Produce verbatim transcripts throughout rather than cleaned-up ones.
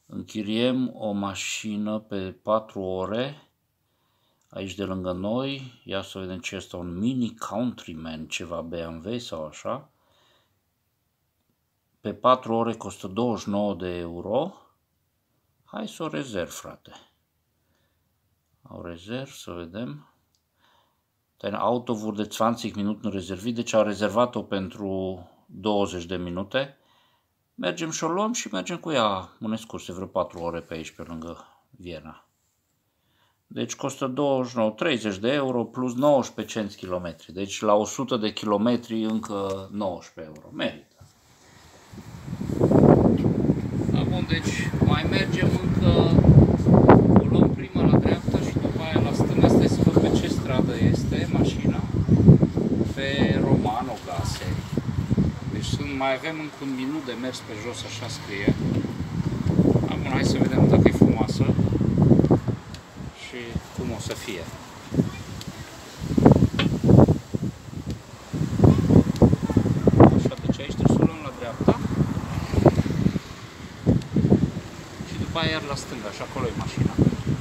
Închiriem o mașină pe patru ore, aici de lângă noi. Ia să vedem ce este un Mini Countryman, ceva B M W sau așa. Pe patru ore costă douăzeci și nouă de euro. Hai să o rezerv, frate. O rezerv, să vedem. Ten Auto wurde zwanzig Minuten rezervit, deci au rezervat-o pentru douăzeci de minute. Mergem și o luăm și mergem cu ea în excursie, vreo patru ore pe aici, pe lângă Viena. Deci costă douăzeci și nouă, treizeci de euro plus nouăsprezece cenți kilometri. Deci la o sută de kilometri încă nouăsprezece euro. Merită. Da, bun, deci mai mergem încă, o luăm prima la dreapta și după aia la stânga. Stai să văd pe ce stradă este mașina. Pe Romano Gase. Deci sunt, mai avem încă un minut de mers pe jos, așa scrie. Acum hai să vedem dacă e frumoasă și cum o să fie. Așa, deci aici trebuie să o luăm la dreapta și după aia iar la stânga și acolo e mașina.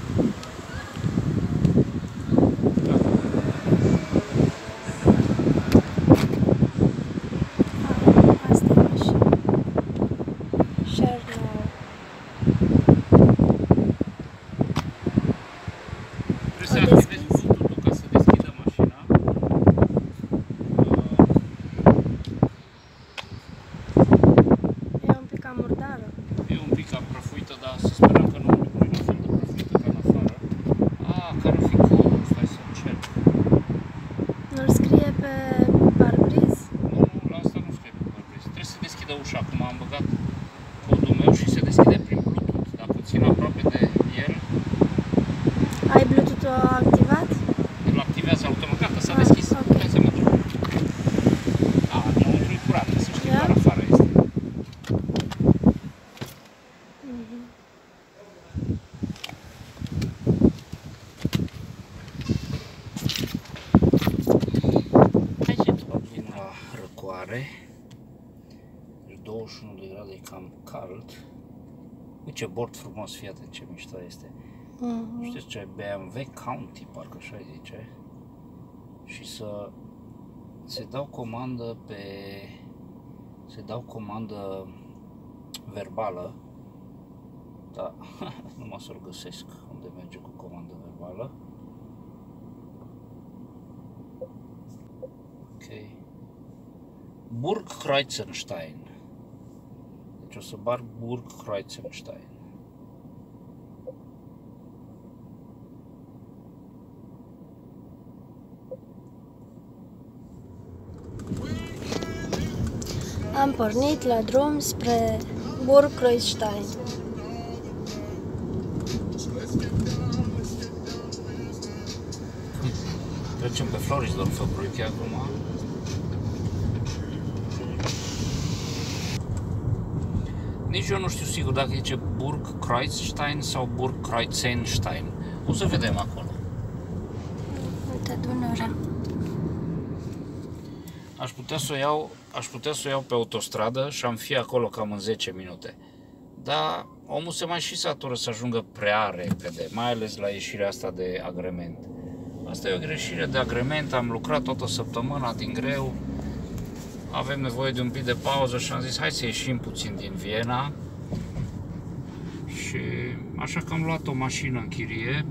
Ușa, acum am băgat codul meu și se deschide prin Bluetooth. Dacă țin aproape de el... Ai Bluetooth-ul activat? El activează automat. Gata, s-a deschis. Okay. Hai să mergem. A, înăuntru e curat, să știi, doar afară este. Mm-hmm. Hai să tot vin la răcoare. douăzeci și unu de grade, e cam cald. Uite ce bord frumos, fii atent ce mișto este. Uh-huh. Știți ce? B M W County, parcă așa zice. Și să se dau comandă pe... se dau comandă verbală. Da, numai să-l găsesc unde merge cu comandă verbală. Ok. Burg Kreuzenstein. Deci o să bar Burg Kreuzenstein. Am pornit la drum spre Burg Kreuzenstein. Trecem pe Floridsdorfer-Brücke acum. Nici eu nu știu sigur dacă zice Burg Kreuzenstein sau Burg Kreuzenstein. O să vedem acolo. Uite, Dunărea. Aș putea să o iau, aș putea să o iau pe autostradă și am fi acolo cam în zece minute. Dar omul se mai și satură să ajungă prea repede, mai ales la ieșirea asta de agrement. Asta e o greșire de agrement, am lucrat toată săptămâna din greu. Avem nevoie de un pic de pauză și am zis hai să ieșim puțin din Viena. Și așa că am luat o mașină în chirie.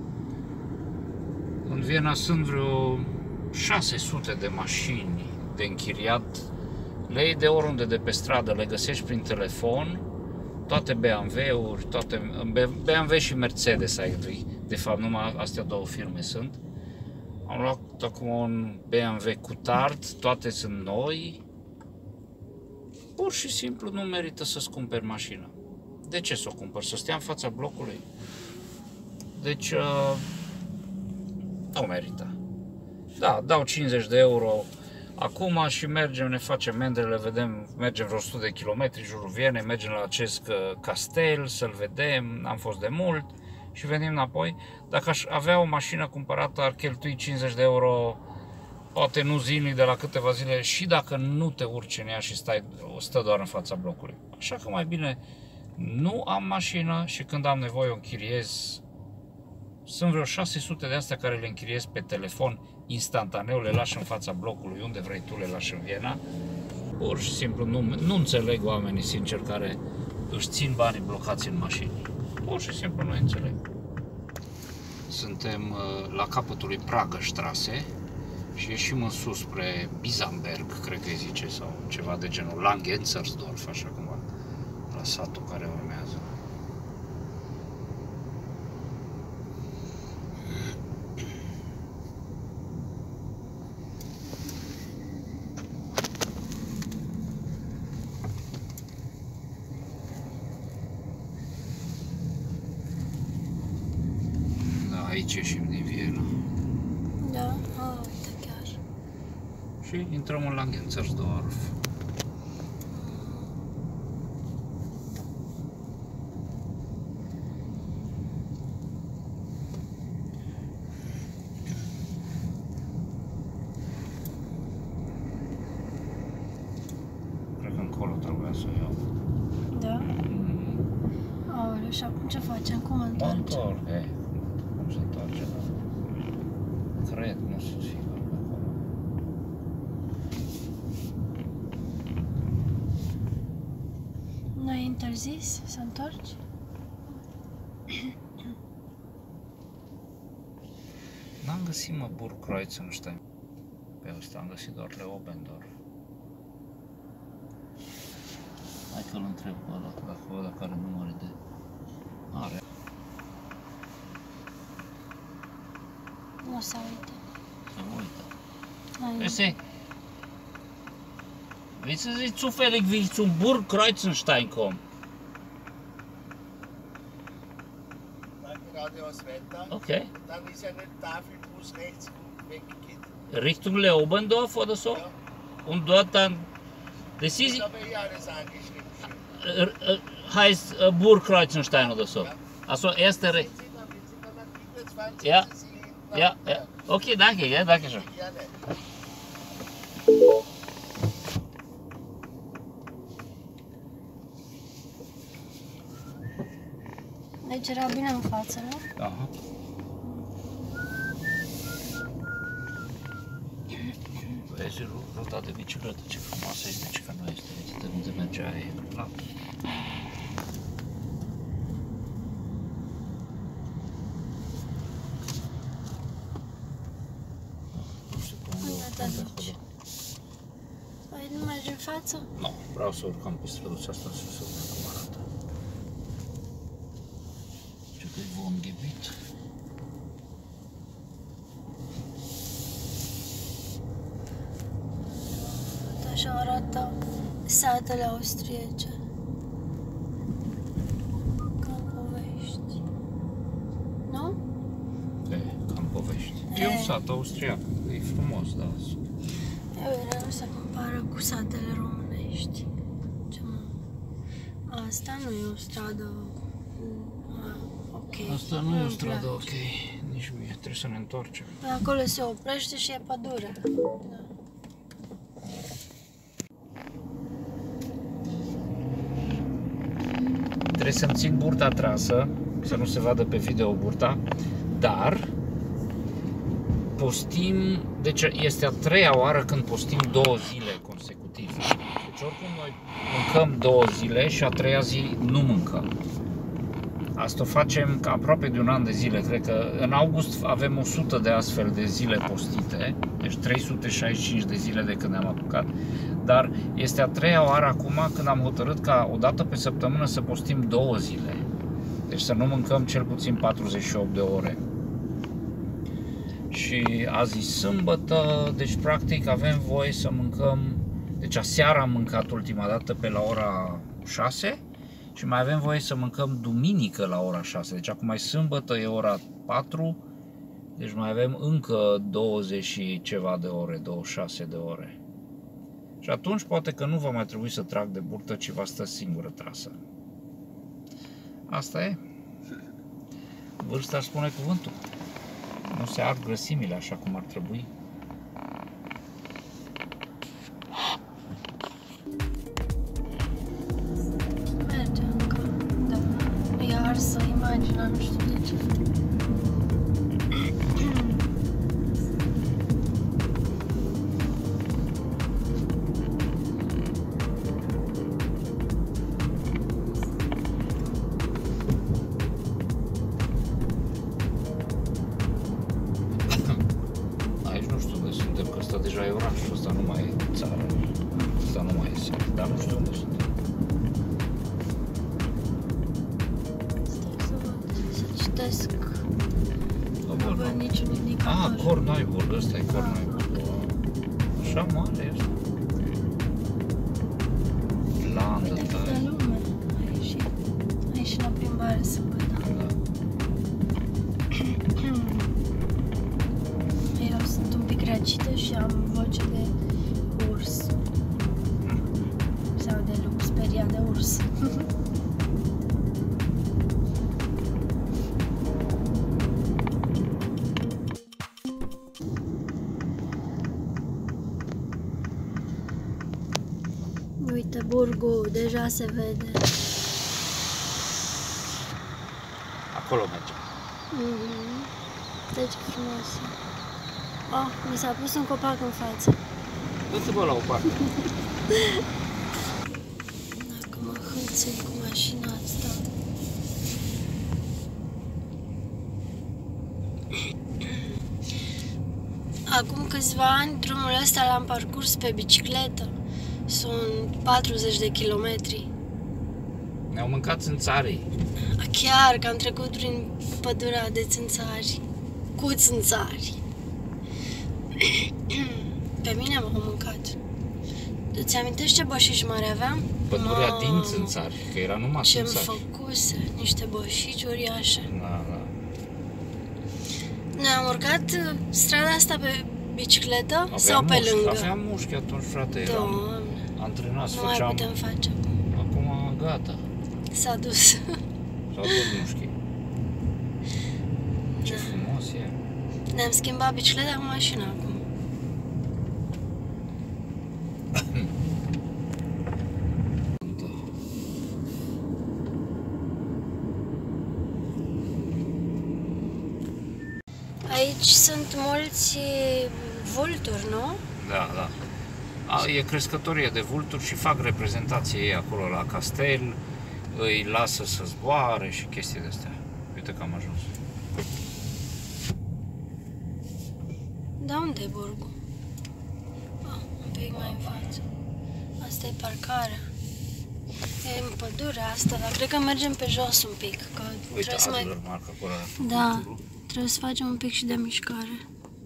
În Viena sunt vreo șase sute de mașini de închiriat. Le iei de oriunde de pe stradă, le găsești prin telefon. Toate B M W-uri, toate B M W și Mercedes, de fapt numai astea două firme sunt. Am luat acum un B M W cu tard, toate sunt noi. Pur și simplu nu merită să-ți cumperi mașină. De ce să o cumpăr? Să stea în fața blocului? Deci, uh, nu merită. Da, dau cincizeci de euro acum și mergem, ne facem mendrele, vedem, mergem vreo o sută de kilometri jurul Vienei, mergem la acest castel să-l vedem, am fost de mult și venim înapoi. Dacă aș avea o mașină cumpărată, ar cheltui cincizeci de euro, poate nu zilnic, de la câteva zile, și dacă nu te urci în ea și stai, stă doar în fața blocului. Așa că mai bine Nu am mașină și când am nevoie o închiriez. Sunt vreo șase sute de astea care le închiriez pe telefon instantaneu, le lași în fața blocului, unde vrei tu le lași în Viena. Pur și simplu nu, nu înțeleg oamenii, sincer, care își țin banii blocați în mașini. Pur și simplu nu înțeleg. Suntem la capătul lui Pragerstraße și ieșim în sus spre Bisamberg, cred că îi zice, sau ceva de genul, Langenzersdorf, așa cumva, la satul care urmează. Aici ieșim din Viena. Da, a, uite chiar. Și intrăm în Langenzersdorf. Cred că încolo trebuia să iau. Da? Mm. Aoleu, și acum ce facem? Cum întoarcem? Întorc, e. Se întoarce, da. Cred, nu sunt sigur pe acolo. N-ai interzis să întorci? N-am găsit, mă, Burgkreuzerstein. Pe ăsta am găsit doar Leobendorf. Hai că-l întreb pe ăla, dacă văd dacă are număr de... Are. Nu se uită. Se uită. Hai. Este... Willst du Sie zufällig wie ich zum Burgkreuzerstein komme? Dann geradeaus weiter. Okay. Dann ist eine Tafel, wo es rechts weggeht. Richtung Leobendorf oder so? Ja. Und dort dann... Das ist... Ich habe hier alles angeschrieben. äh, äh, heißt äh, Burgkreuzerstein oder so. Ja. Also erste Re... Wenn Sie dann, wenn Sie dann am vierundzwanzigsten Ja. Sie hinten Ja, am- ja. Okay, danke, ja, danke schön. Gerne. Deci era bine în față, nu? Aha. Vezi ruta de bicicletă, ce frumoasă este, ce că nu este, uite unde mergea aia. La... Nu știu pe unde Unde te urcăm pe duci? acolo. Păi nu mergi în față? Nu, vreau să urcăm pe străduța asta să se vedem cum arată. Ce că-i Wohngebiet. Așa arată satele austriece. Ca în povești. Nu? E, cam povești. E un sat austriac, e frumos, da. Eu vreau să compară cu satele românești. Ce mă... Asta nu e o stradă... A, ok. Asta nu e o Îmi stradă place. ok, nici mie, trebuie să ne întoarcem. Acolo se oprește și e pădure. Da. Trebuie să-mi țin burta trasă, să nu se vadă pe video burta, dar postim, deci este a treia oară când postim două zile consecutiv. Deci oricum noi mâncăm două zile și a treia zi nu mâncăm. Asta o facem ca aproape de un an de zile, cred că în august avem o sută de astfel de zile postite, deci trei sute șaizeci și cinci de zile de când ne-am apucat, dar este a treia oară acum când am hotărât ca o dată pe săptămână să postim două zile, deci să nu mâncăm cel puțin patruzeci și opt de ore. Și azi e sâmbătă, deci practic avem voie să mâncăm, deci aseară am mâncat ultima dată pe la ora șase, și mai avem voie să mâncăm duminică la ora șase, deci acum e sâmbătă, e ora patru, deci mai avem încă douăzeci și ceva de ore, douăzeci și șase de ore. Și atunci poate că nu va mai trebui să trag de burtă, ci va sta singură trasă. Asta e. Vârsta spune cuvântul. Nu se ard grăsimile așa cum ar trebui. Merge încă. arsă imaginea, nu știu de ce. Aici nu știu unde suntem, că ăsta deja e orașul, ăsta nu mai e țară. Ăsta nu mai e seara, dar nu știu unde suntem. Stai să văd, să citesc. Nu Bă, văd niciun indicator. Ah, Cornaiburg, ăsta e Cornaiburg. Așa mare e ăsta. Landă, Uite câtă tare. lume a ieșit. A ieșit la plimbare sâmbătă. Da. Eu sunt un pic răcită și am voce de urs. Sau de lup speriat de urs. Uite, burgul deja se vede. Acolo mergem. Mhm. Deci ce frumos. Oh, mi s-a pus un copac în față. Du-te, bă, la o parte. Dacă mă hâțâi cu mașina asta. Acum câțiva ani, drumul ăsta l-am parcurs pe bicicletă. Sunt patruzeci de kilometri. Ne-au mâncat țânțarii. Chiar că am trecut prin pădurea de țânțari. Cu țânțari. Pe mine m-au mâncat. Îți amintești ce bășici mari aveam? Pădurea Mamă, din țânțari, că era numai ce-mi țânțari. făcuse, niște bășici uriașe. Da, da. Ne-am urcat uh, strada asta pe bicicletă Aveam sau pe mușchi, lângă? Aveam mușchi atunci, frate, eram Doamne, antrenați, nu mai făceam... putem face. Acum, gata, S-a dus. s-au dus mușchii. Ce frumos e. Ne-am schimbat bicicleta cu mașina acum. Aici sunt mulți vulturi, nu? Da, da. A, e crescătorie de vulturi și fac reprezentație ei acolo la castel, îi lasă să zboare și chestii de astea. Uite că am ajuns. Da, unde e burgul? Ah, un pic mai în față. Asta e parcarea. E în pădurea asta, dar cred că mergem pe jos un pic, că Uite, trebuie să mai... Adler marcă acolo. Da, trebuie să facem un pic și de mișcare.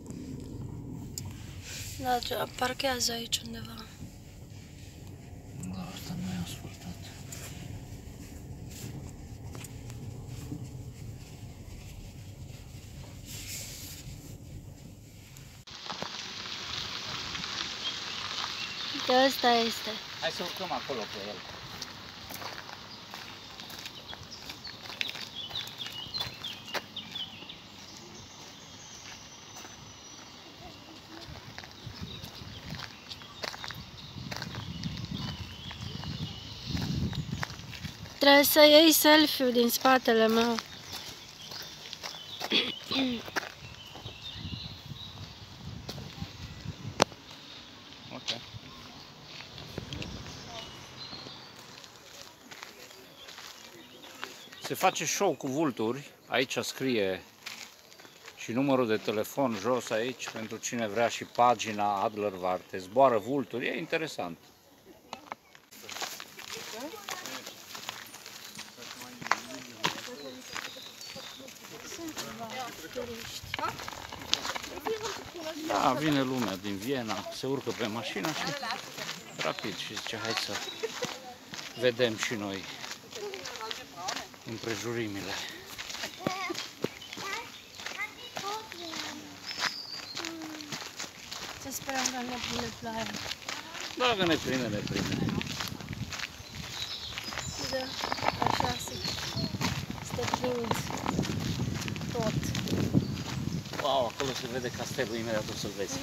Da, tre- parchează aici undeva. Da, asta nu e asfaltat. Uite, ăsta este. Hai să urcăm acolo pe el. Trebuie să iei selfie-ul din spatele meu. Ok. Se face show cu vulturi. Aici scrie și numărul de telefon jos aici pentru cine vrea și pagina Adlerwarte. Zboară vulturi, e interesant. Da, vine lumea din Viena, se urcă pe mașină și rapid și zice hai să vedem și noi împrejurimile. Să sperăm că ne prinde ploaia. Dacă ne prinde, ne prinde. Da, așa se, se prind tot. Wow, acolo se vede castelul, imediat o să-l vezi.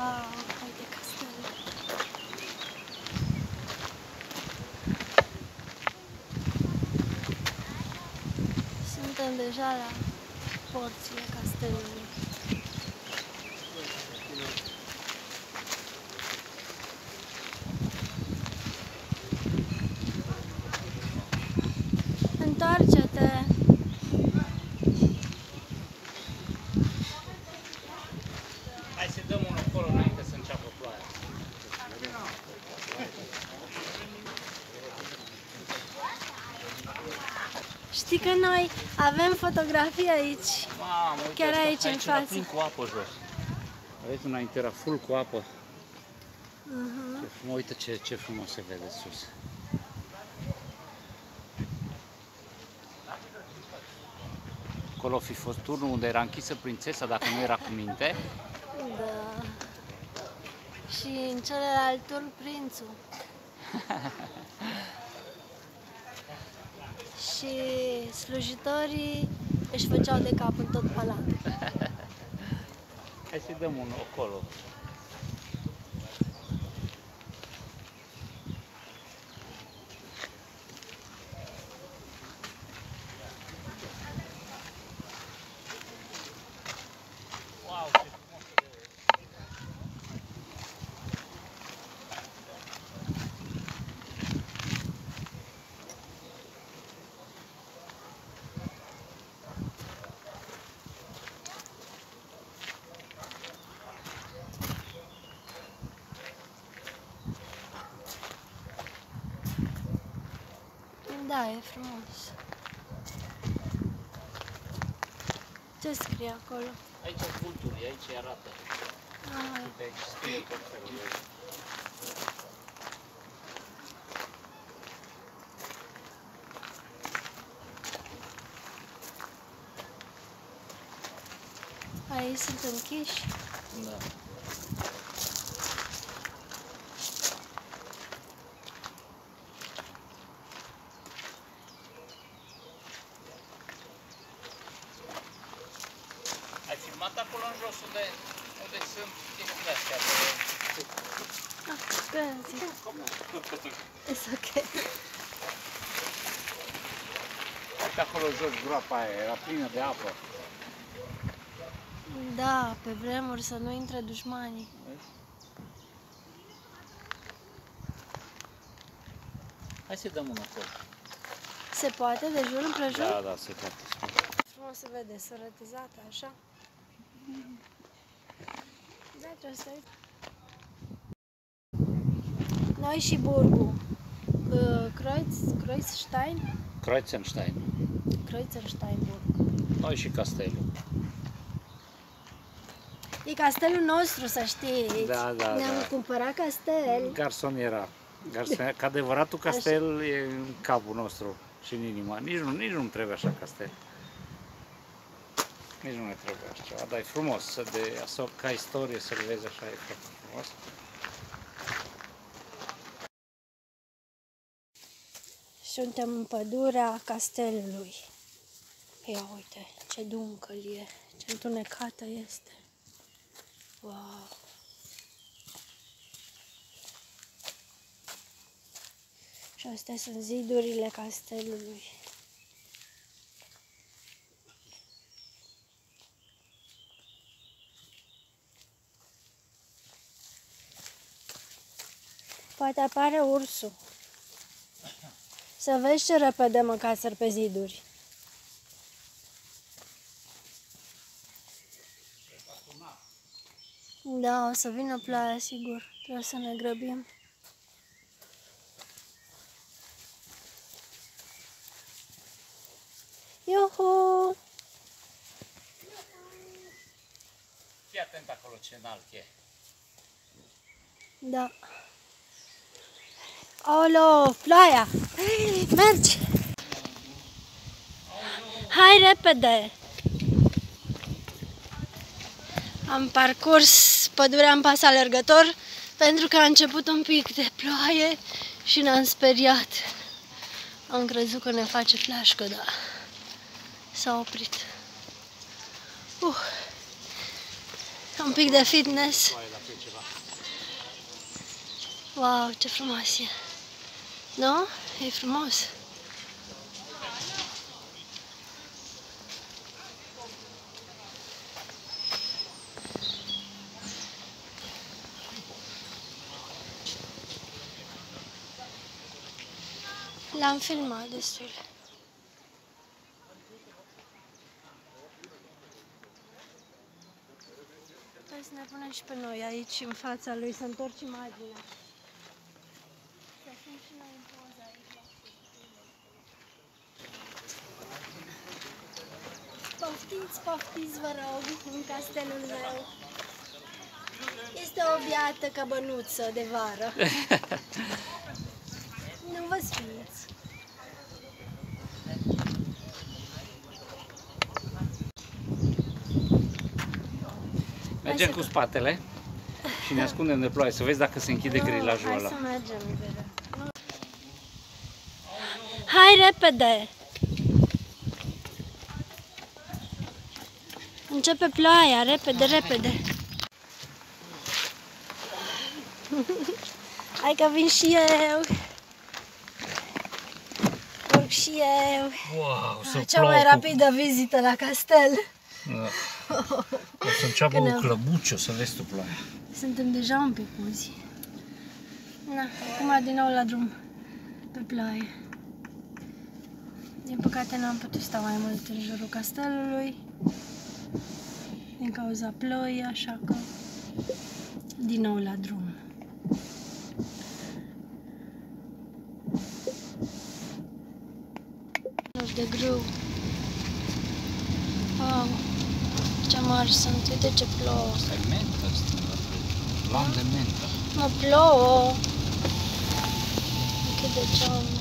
Wow, uite castelul. Suntem deja la porțile castelului. Întoarce-te! Hai să dăm unul acolo înainte să înceapă ploaia. Știi că noi avem fotografii aici. Mamă, uite Chiar asta, aici, în era față. plin cu apă jos. Aveți înainte era full cu apă. Uh-huh. Ce frumos, uite ce, ce frumos se vede sus. Acolo fi fost turnul unde era închisă prințesa dacă nu era cu minte. Da. Și în celălalt turn prințul. Și slujitorii își făceau de cap în tot palatul. Hai să-i dăm unul acolo. Wow, ce frumos se vede. Da, e frumos. Ce scrie acolo? Aici sunt vulturi, aici arată. Ah, Uite, aici scrie tot felul de... aici sunt închiși. Da. Ai filmat acolo în jos unde, unde sunt chestiile astea de... Ah, scuze. It's okay. Uite acolo jos groapa aia, era plină de apă. Da, pe vremuri să nu intre dușmanii. Hai să dăm unul acolo. Se poate de jur împrejur? Da, da, se poate. Frumos se vede, sărătizată, așa. Da, trebuie să noi și burgul. Uh, Kreuz, Kreuzstein? Kreuzenstein. Kreuzenstein burg. Noi și castelul. E castelul nostru, să știi. Da, da, Ne-am da. cumpărat castel. Garsoniera. Garsoniera. Că adevăratul castel e în capul nostru și în inima. Nici nu, nici nu trebuie așa castel. Nici nu ne trebuie așa ceva, dar e frumos, să de, să, ca istorie să-l vezi așa, e foarte frumos. Suntem în pădurea castelului. Ia uite, ce duncăl e, ce întunecată este. Wow! Și astea sunt zidurile castelului. Poate apare ursul. Să vezi ce repede mă casăr pe ziduri. Da, o să vină ploaia, sigur. Trebuie să ne grăbim. Iuhu! Fii atent acolo ce înalt e. Da. Aoleo, ploaia! Mergi! Hai repede! Am parcurs pădurea în pas alergător pentru că a început un pic de ploaie și ne-am speriat. Am crezut că ne face flașcă, dar s-a oprit. Uh. Un pic de fitness. Wow, ce frumos e! Nu? E frumos! L-am filmat destul. Hai să ne punem și pe noi aici, în fața lui, să întorci imaginea. Să fim și noi în poză aici. Poftiți, poftiți, vă rog, în castelul meu. Este o biată căbănuță de vară. Nu vă sfiți. Mergem cu spatele și ne ascundem de ploaie, să vezi dacă se închide grilajul ăla. Hai să mergem, Vera. Hai repede! Începe ploaia, repede, repede! Hai că vin și eu! Urc și eu! Wow, să Cea mai rapidă vizită la castel! Da. O să înceapă o clăbuci, o să vezi tu ploaia. Suntem deja un pic muzi. Na, acum din nou la drum pe ploaie. Din păcate n-am putut sta mai mult în jurul castelului din cauza ploii, așa că din nou la drum. De grâu. Wow, ce mari sunt, uite ce plouă. Asta e mentă, lan de mentă. Mă plouă. Închide geamul.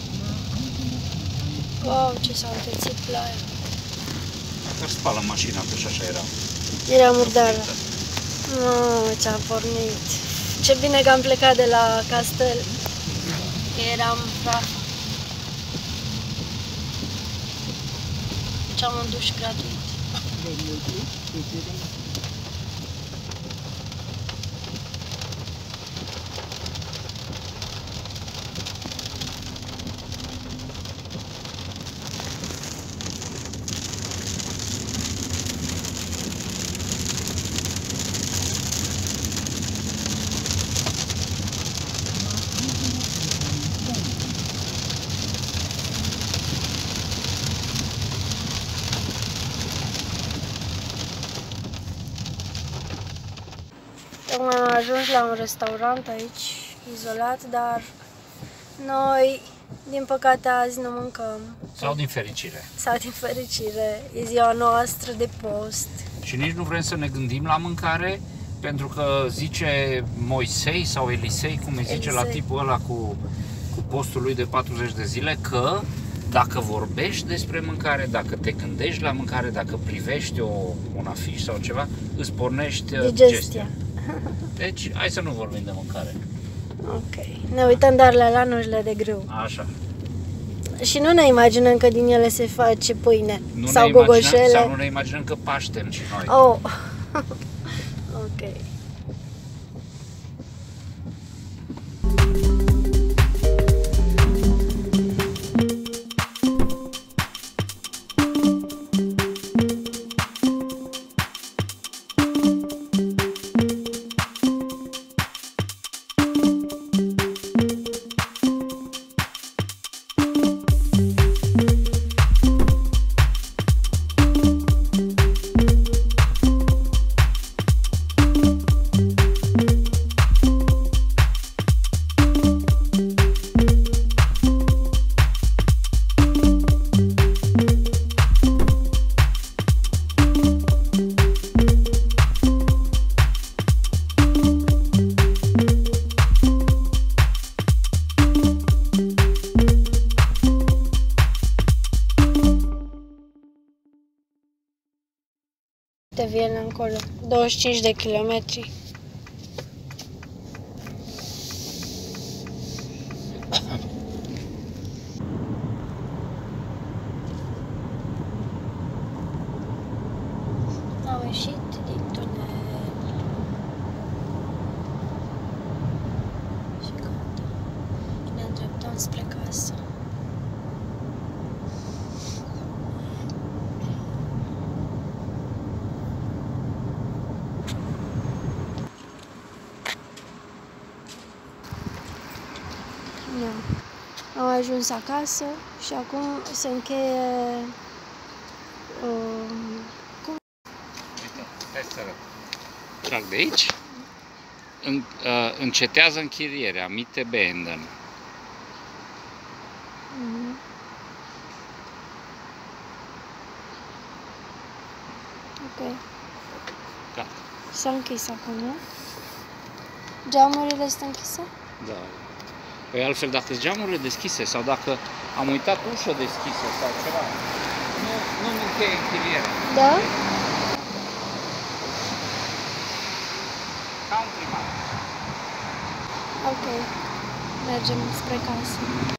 Wow, ce s-a întețit ploaia. Că spală mașina, că și așa era. Era murdară. Mamă, ce-am pornit. Ce bine că am plecat de la castel. Că eram praf. Ce-am un duș gratuit. Tocmai am ajuns la un restaurant aici, izolat, dar noi, din păcate, azi nu mâncăm. Sau din fericire. Sau din fericire. E ziua noastră de post. Și nici nu vrem să ne gândim la mâncare, pentru că zice Moisei sau Elisei, cum îi zice Elisei. la tipul ăla cu, cu postul lui de patruzeci de zile, că dacă vorbești despre mâncare, dacă te gândești la mâncare, dacă privești o, un afiș sau ceva, îți pornești Digestia. digestia. Deci, hai să nu vorbim de mâncare. Ok. Ne uităm doar la lanurile de grâu. Așa. Și nu ne imaginăm că din ele se face pâine Nu sau ne imaginăm, gogoșele. sau nu ne imaginăm că paștem și noi. Oh. Ok. De Viena încolo, douăzeci și cinci de kilometri. Am ieșit din tunel și spre casă. Da. Am ajuns acasă și acum se încheie... Uh, cum? Uite, hai să arăt. Trag de aici. În, uh, încetează închirierea, Miete beenden. Mm-hmm. Ok. Gata. S-a închis acum, nu? Geamurile sunt închise? Da. Păi altfel, dacă sunt geamurile deschise sau dacă am uitat ușă deschisă sau ceva, nu, nu-mi încheie închirierea. Da? Ca un primar. Ok. Mergem spre casă.